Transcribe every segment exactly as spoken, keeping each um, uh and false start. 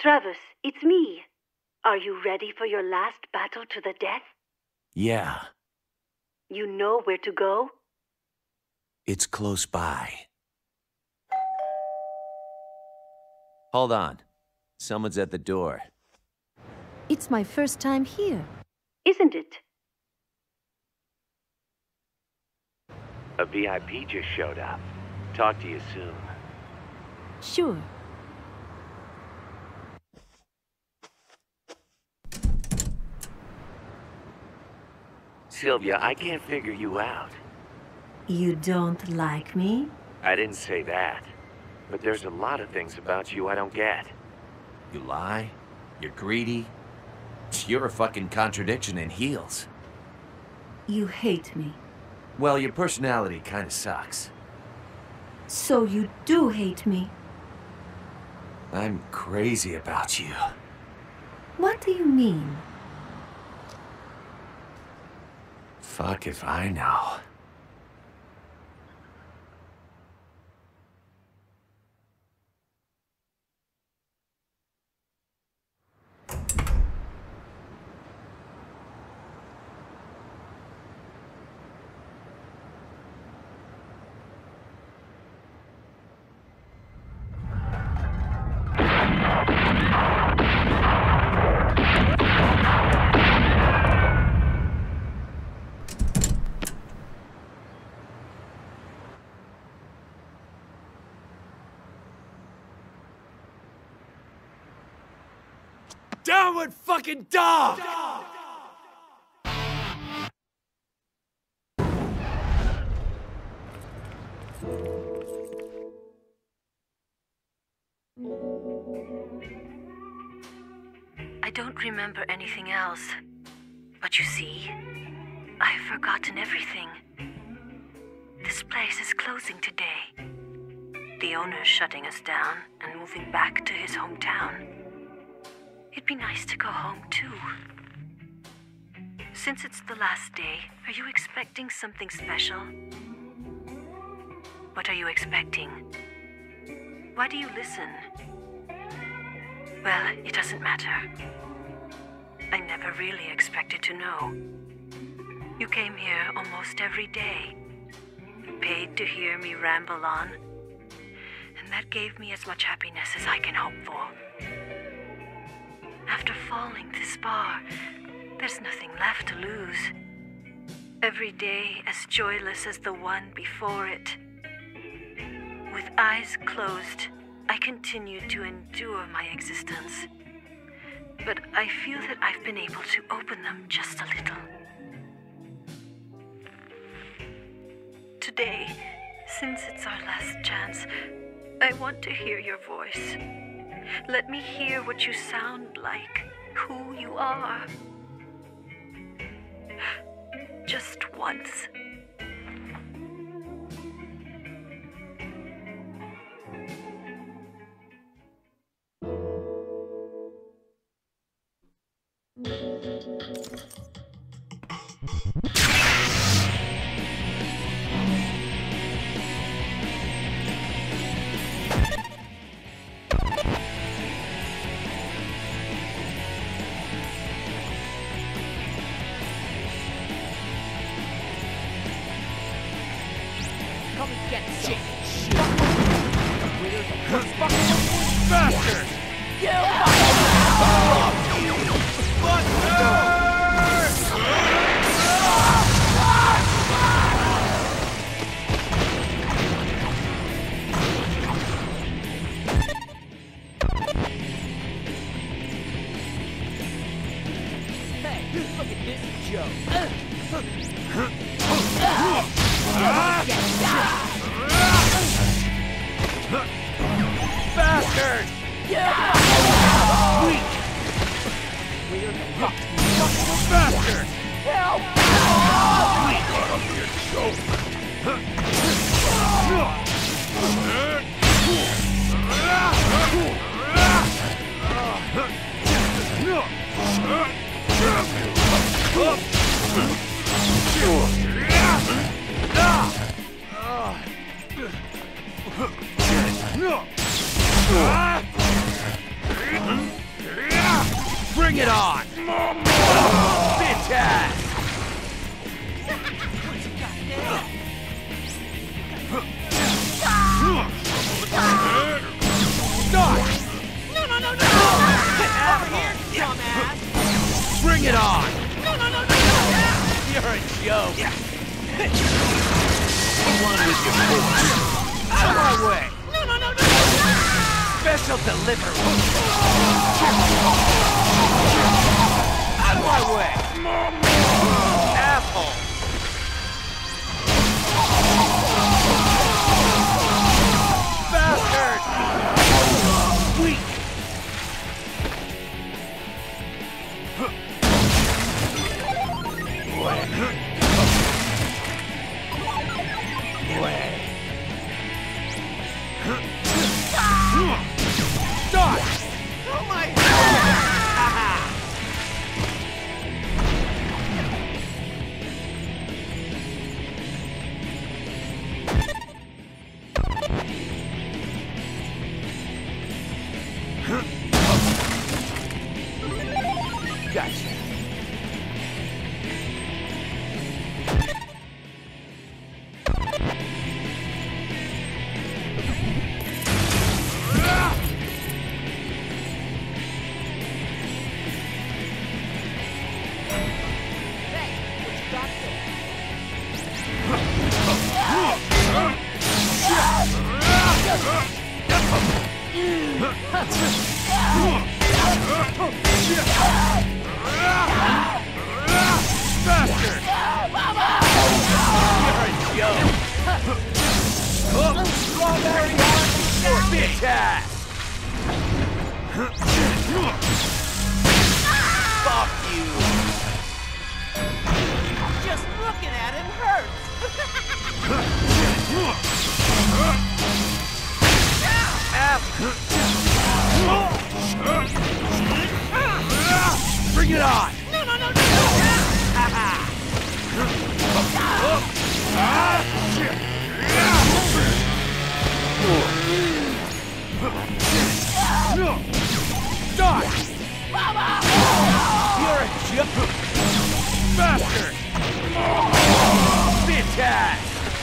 Travis, it's me. Are you ready for your last battle to the death? Yeah. You know where to go? It's close by. Hold on. Someone's at the door. It's my first time here. Isn't it? A V I P just showed up. Talk to you soon. Sure. Sylvia, I can't figure you out. You don't like me? I didn't say that. But there's a lot of things about you I don't get. You lie. You're greedy. You're a fucking contradiction in heels. You hate me. Well, your personality kinda sucks. So you do hate me? I'm crazy about you. What do you mean? Fuck if I know. Downward fucking dog! dog! I don't remember anything else. But you see, I've forgotten everything. This place is closing today. The owner's shutting us down and moving back to his hometown. It'd be nice to go home, too. Since it's the last day, are you expecting something special? What are you expecting? Why do you listen? Well, it doesn't matter. I never really expected to know. You came here almost every day. Paid to hear me ramble on. And that gave me as much happiness as I can hope for. After falling this far, there's nothing left to lose. Every day as joyless as the one before it. With eyes closed, I continue to endure my existence. But I feel that I've been able to open them just a little. Today, since it's our last chance, I want to hear your voice. Let me hear what you sound like, who you are. Just once. Come and get shit. Shit. Fucking bastard! Hey, look at this joke. Bastard! Weak! We're the bastard! Help! We got up here choke! Ah! Bring it on! Bitch ass! Stop! No, no, no, no! Over here, dumbass! Bring it on! No, no, no, no, no! You're a joke! One with your force. Out of my way! No, no, no, no! Special delivery! Out of my way! Asshole! Bastard! Weak! Stop! Oh my Gotcha. Bastard! You're a joke! Strawberry bitch ass! Fuck you! Just looking at him hurts! Bring it on! No, no, no, no, no! Die! You're a joke! Bastard! Bitch ass!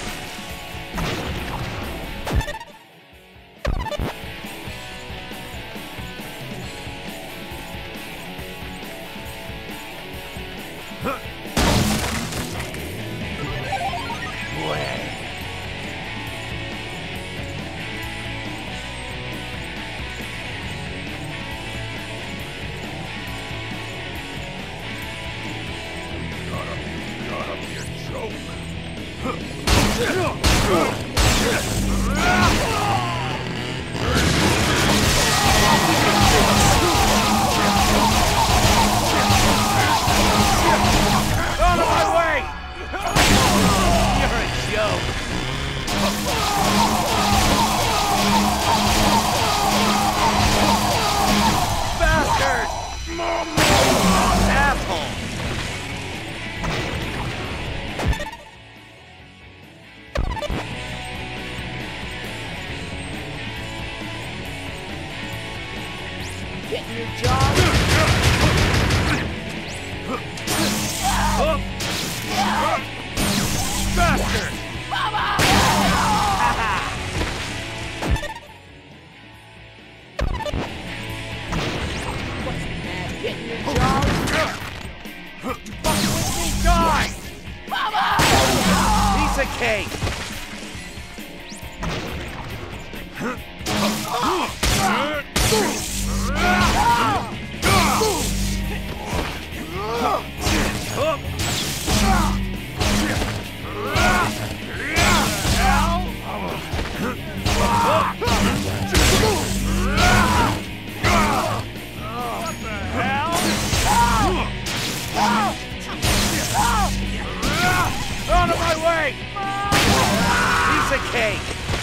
Out of my way! You're a joke! Bastard! Asshole! Getting your job? Bastard! What's the matter? Getting your job? You fucking with me? Die! Piece of cake! Out of my way! Piece of cake!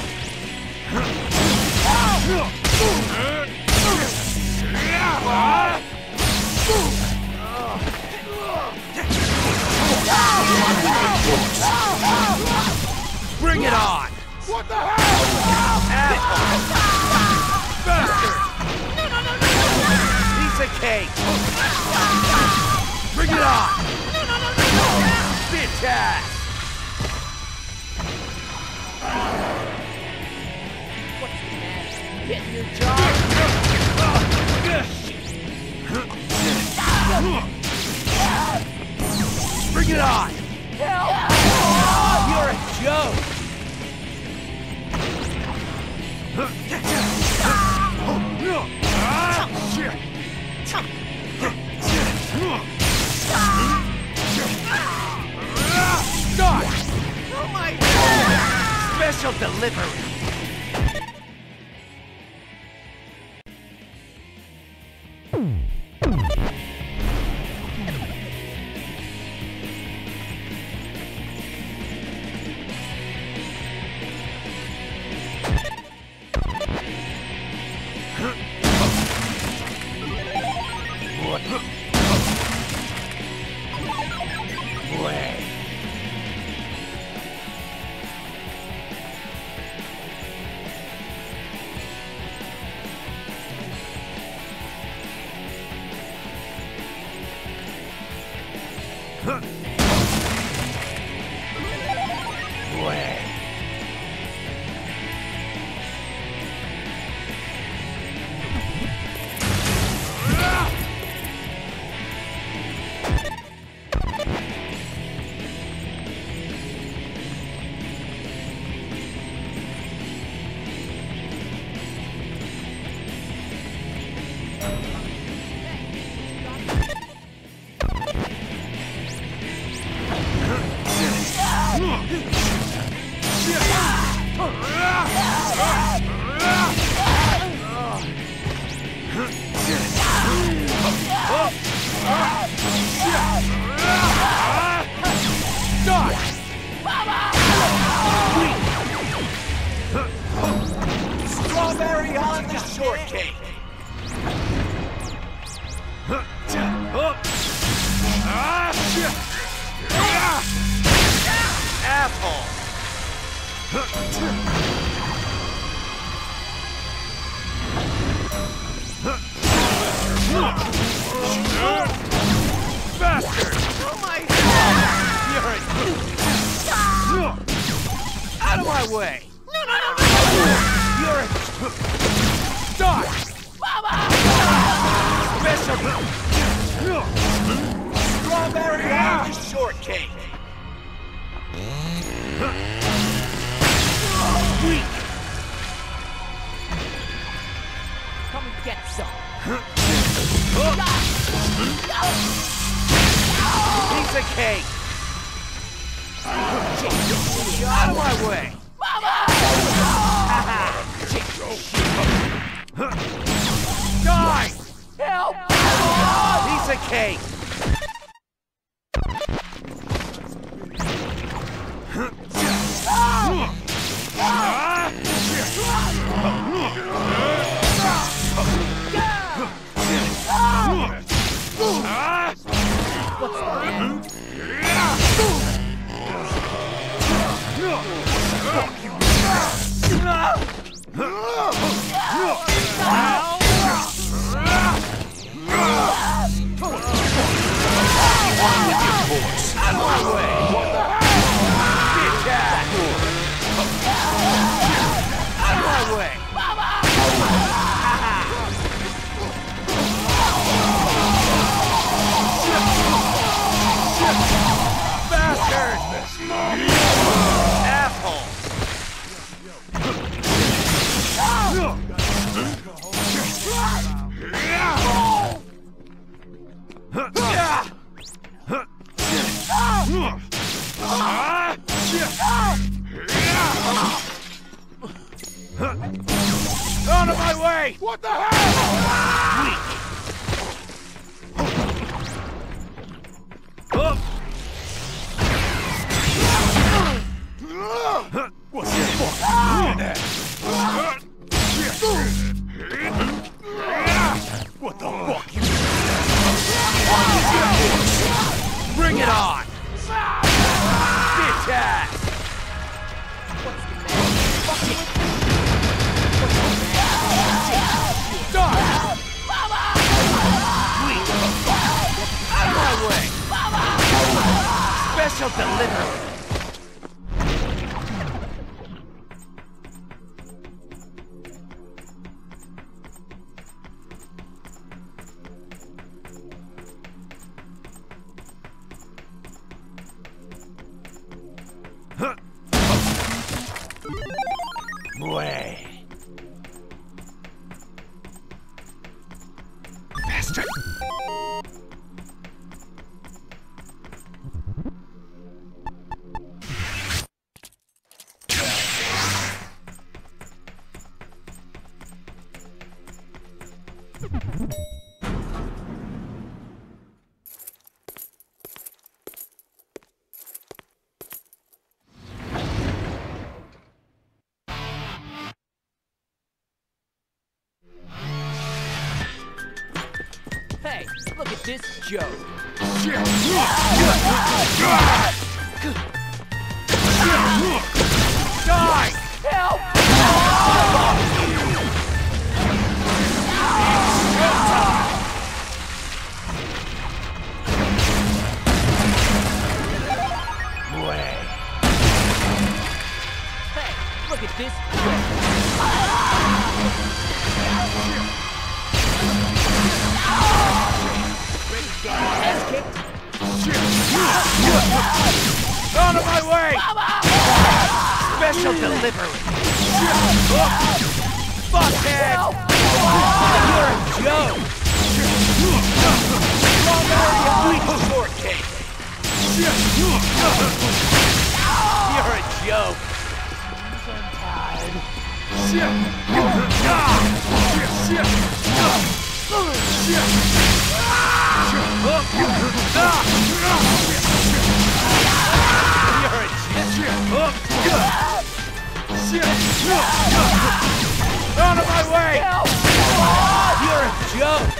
Bring it on! What the hell? Asshole! Bastard! Piece of cake! Bring it on! No, no, no, no, no! Bitch ass! What's the matter? Getting your job? Bring it on! Help! You're a joke! Start! Oh my God! Special delivery! Strawberry on the shortcake! Apple! Bastard! Oh my God! You're a... Out of my way! No, no, no, no! You're a... Start! Special... Strawberry on the shortcake! Weak! Come and get some. Piece of cake! Out of my way! Die! Help! Piece of cake! Out of my way! What the hell? Weak! What's your fucking that? What the fuck? You... Bring it on! Bitch ass! Stop! Special delivery. Way. Bastard. Hey, look at this joke. Die! Help! Way. Hey, look at this joke. Ready to get your ass kicked? Out of my way! Special delivery. Fuckhead! You're a joke. Long area weak shortcake! You're a joke. You're a Out of my way! You're a joke.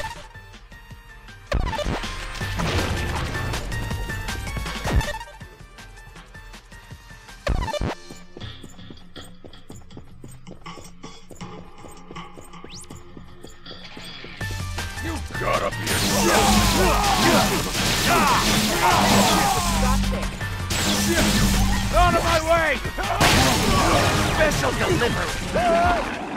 You gotta be a Out of my way! Special delivery.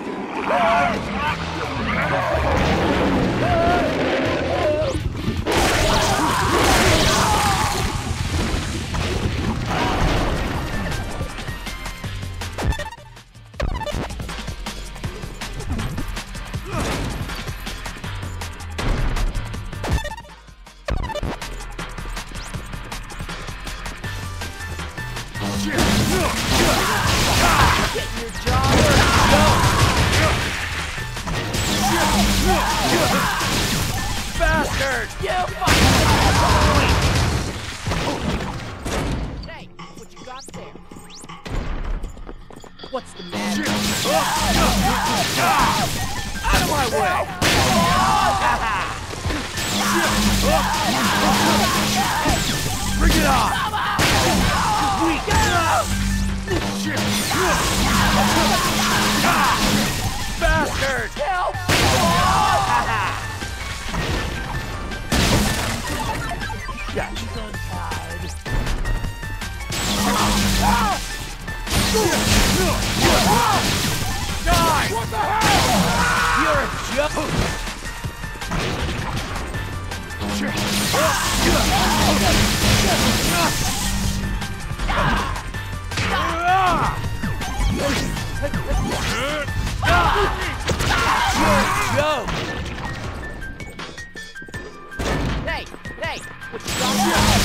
Bastard! You fucking Hey, what you got there? What's the matter? Out of my way! Bring it on! Weak! Bastard! Help! Die! What the hell? You're a joke. You're a joke. Hey, hey, what you got?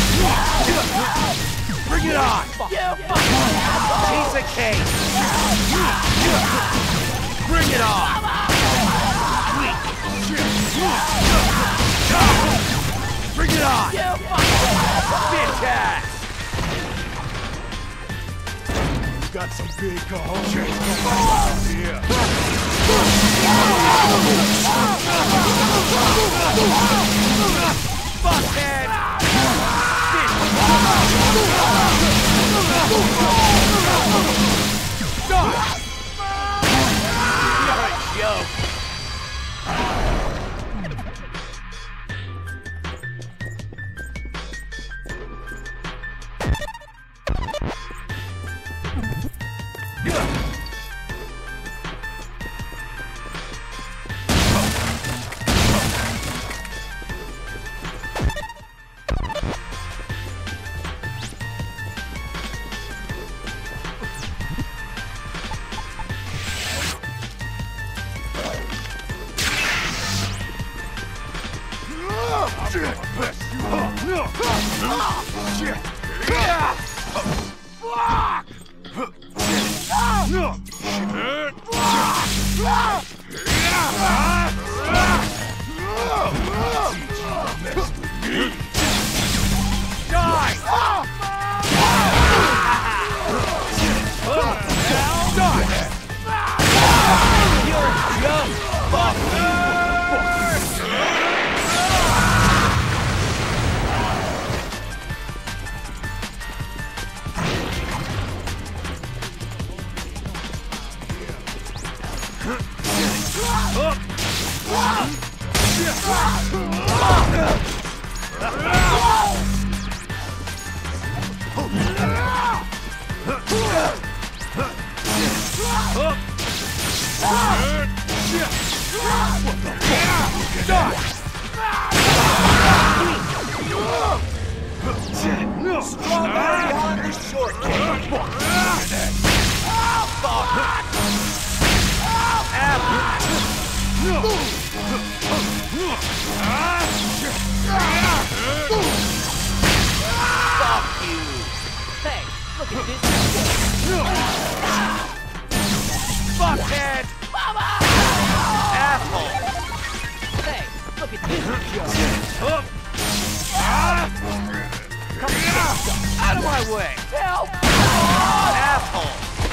Bring it on! You fucking Piece of cake! Bring it on! Bring it on! You fucking Bitch ass! Got some big cojones. Yeah. Fuckhead! Stop! You're a joke. Shit! Best you up! Shit! Fuck! Die! You're a joke! Fuck! Strawberry on the shortcake! Fuck you! Hey, look at this. Fuckhead! Apple! Hey, look at this joke! Out of my way! Help! Apple!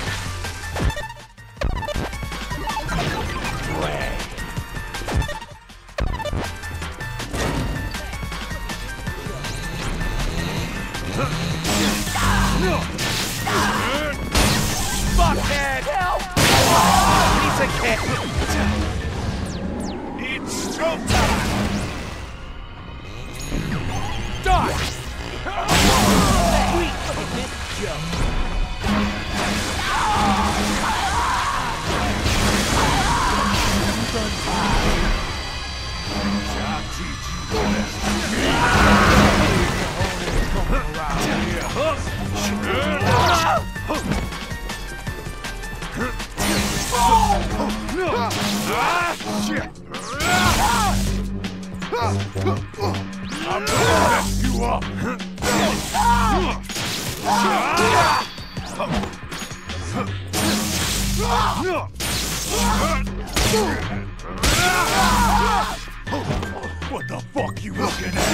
Fuckhead! Help! Piece of cake! It's showtime! Die! Sweet, look at this joke! I'm gonna mess you up! What the fuck you looking at?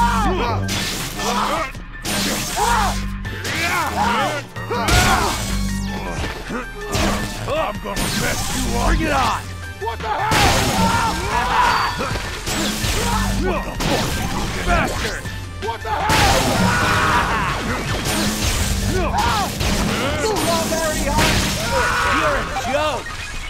I'm gonna mess you up! Bring it on! What the hell? What the fuck you looking at? Bastard! What the hell? Strawberry hot! You're a joke!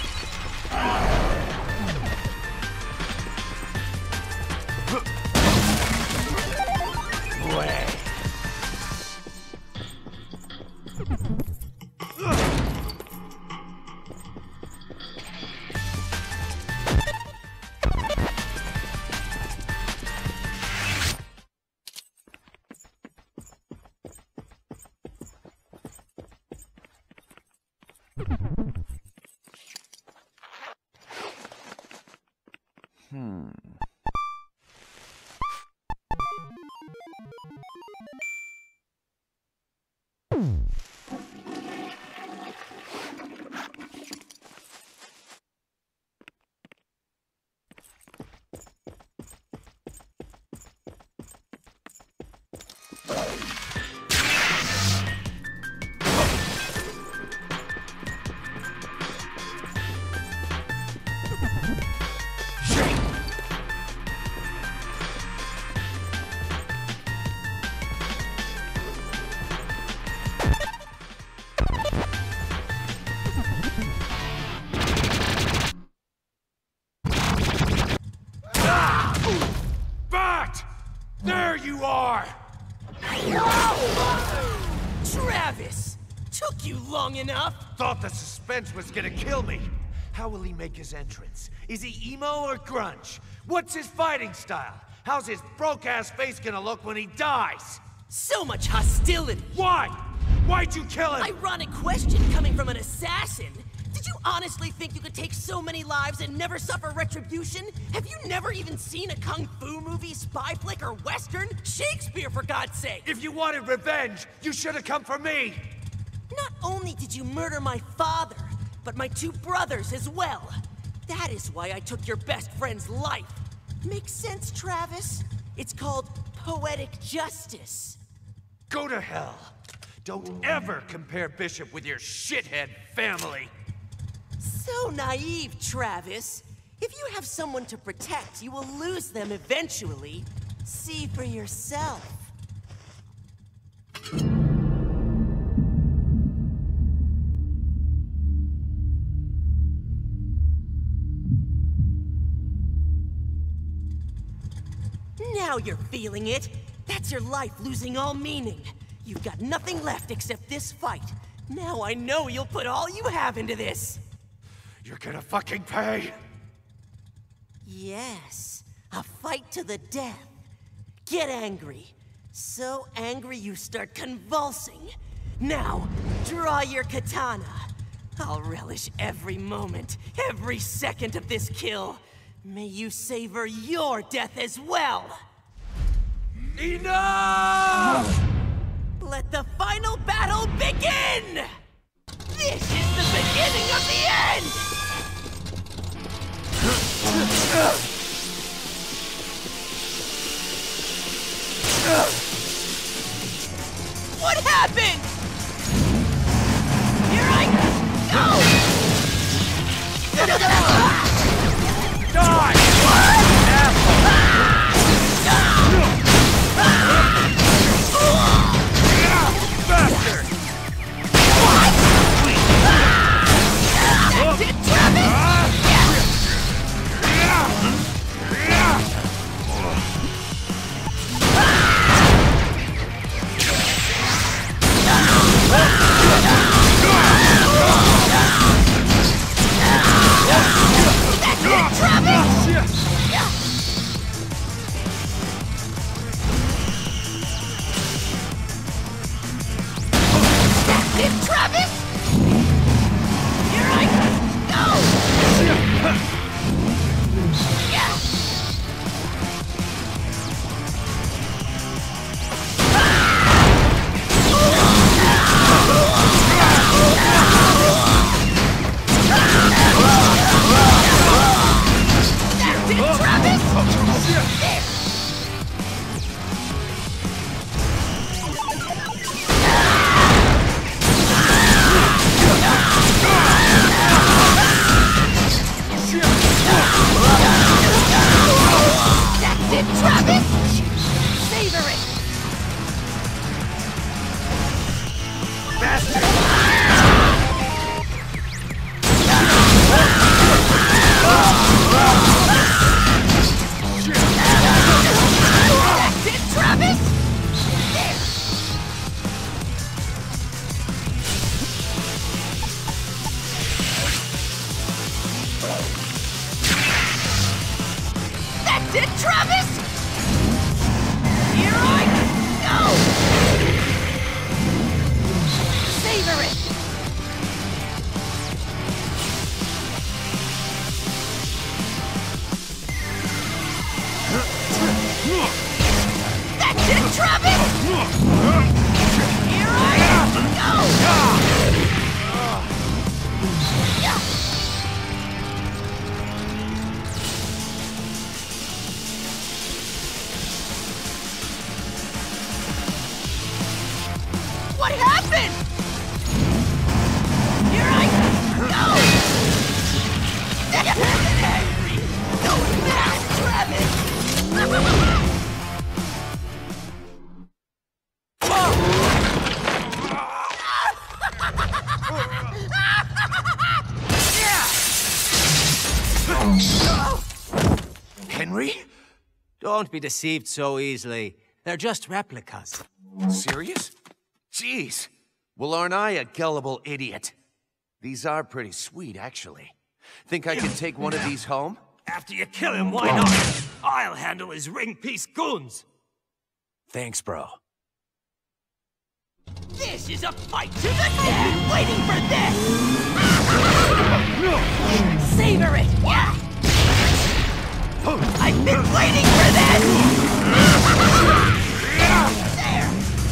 Hmm. There you are! Travis! Took you long enough! Thought the suspense was gonna kill me. How will he make his entrance? Is he emo or grunge? What's his fighting style? How's his broke-ass face gonna look when he dies? So much hostility! Why? Why'd you kill him? Ironic question coming from an assassin! Did you honestly think you could take so many lives and never suffer retribution? Have you never even seen a kung fu movie, spy flick, or western? Shakespeare, for God's sake! If you wanted revenge, you should have come for me! Not only did you murder my father, but my two brothers as well. That is why I took your best friend's life. Makes sense, Travis? It's called poetic justice. Go to hell. Don't ever compare Bishop with your shithead family. So naive, Travis. If you have someone to protect, you will lose them eventually. See for yourself. Now you're feeling it. That's your life losing all meaning. You've got nothing left except this fight. Now I know you'll put all you have into this. You're gonna fucking pay! Yes, a fight to the death. Get angry. So angry you start convulsing. Now, draw your katana. I'll relish every moment, every second of this kill. May you savor your death as well. Enough! Let the final battle begin! This is the beginning of the end! What happened? Here I go! Die! Bastard! That's it, Travis! That's it, Travis! That's it, Travis! Here I go! Yeah. That's it, Travis! There! That's it, Travis! Savor it! Bastard! That's it, Travis! There! That's it, Travis! Here I go! Savor it! That's it, Travis! Here I go! Yeah. What happened? Here I go! Angry! Go fast, Travis! Henry? Don't be deceived so easily. They're just replicas. Serious? Jeez. Well, aren't I a gullible idiot? These are pretty sweet, actually. Think I can take one of these home? After you kill him, why not? I'll handle his ring piece goons. Thanks, bro. This is a fight to the death! Waiting for this! Savor it! I've been waiting for this! There!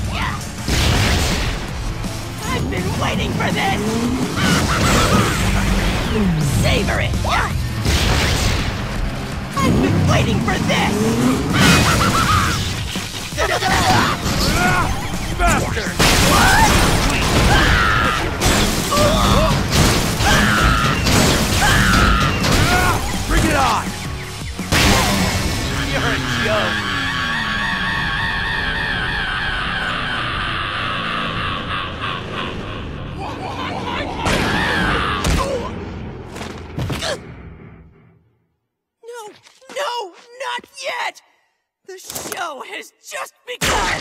I've been waiting for this! Savor it! I've been waiting for this! Bastard! Bring it on! You're a joke! No, no, not yet! The show has just begun!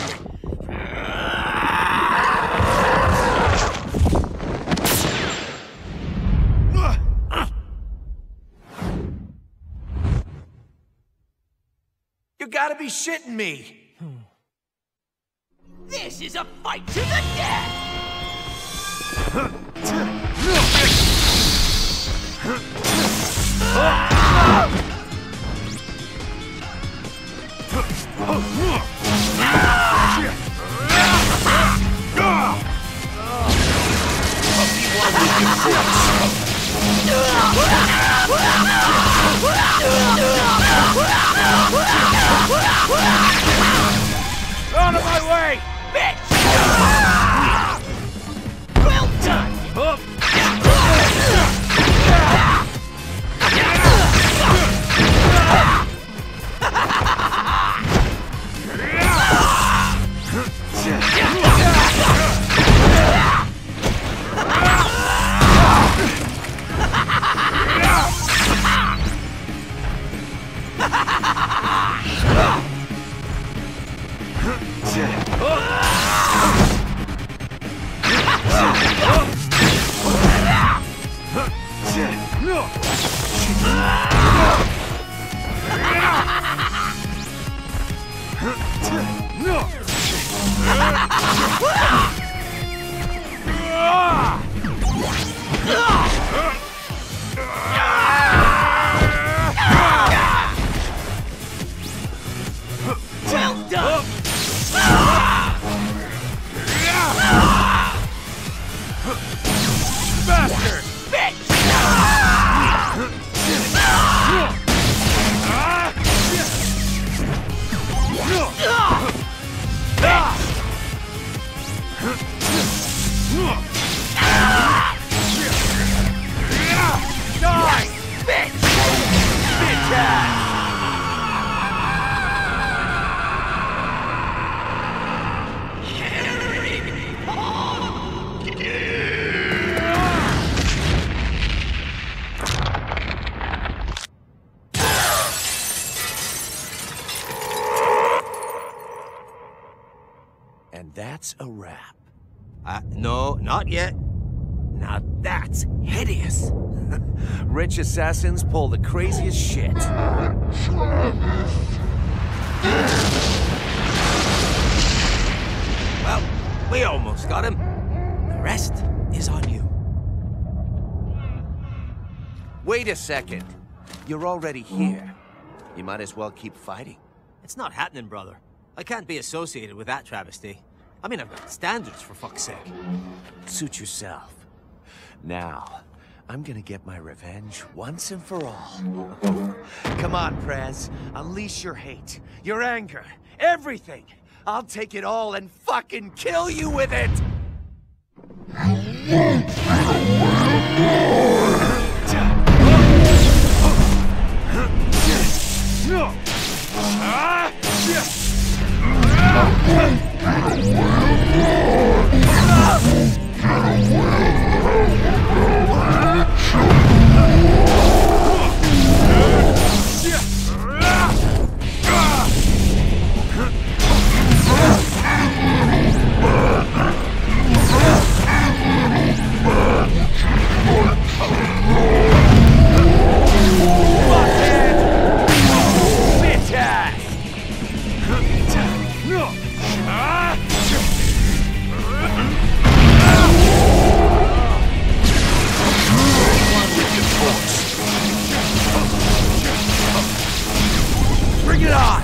You gotta be shitting me! This is a fight to the death! Out of my way! Bitch! Well done! Well done! Bastard! Bitch! Die! Bitch! Bitch ass! And that's a wrap. Uh, no, not yet. Now that's hideous. Rich assassins pull the craziest shit. Well, we almost got him. The rest is on you. Wait a second. You're already here. You might as well keep fighting. It's not happening, brother. I can't be associated with that travesty. I mean, I've got standards, for fuck's sake. Suit yourself. Now, I'm gonna get my revenge once and for all. Come on, Prez. Unleash your hate, your anger, everything. I'll take it all and fucking kill you with it! Bitch ass! it on!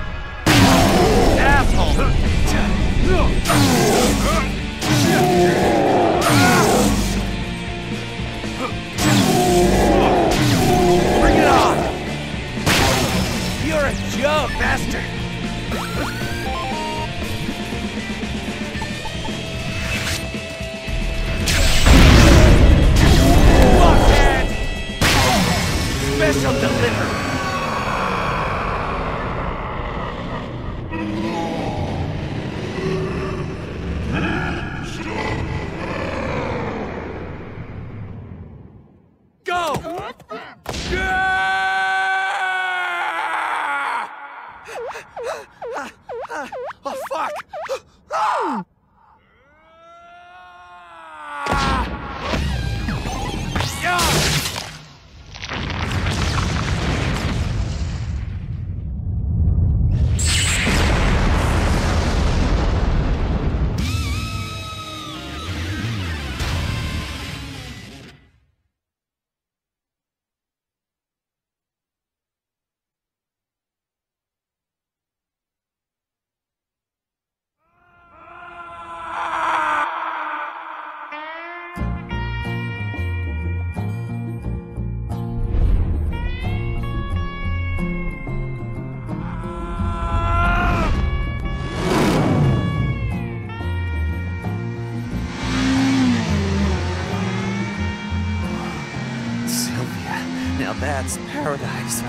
Asshole! Bring it on! You're a joke, bastard! Fuckhead! Special delivery! Oh, fuck! Now that's paradise.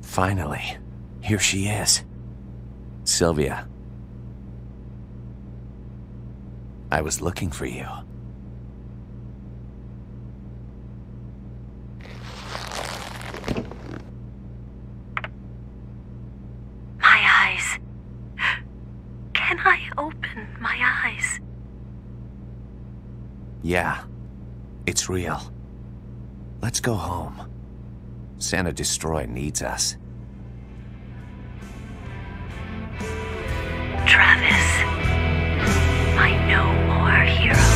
Finally, here she is. Sylvia. I was looking for you. My eyes. Can I open my eyes? Yeah, it's real. Let's go home. Santa Destroy needs us. Travis, my no more hero.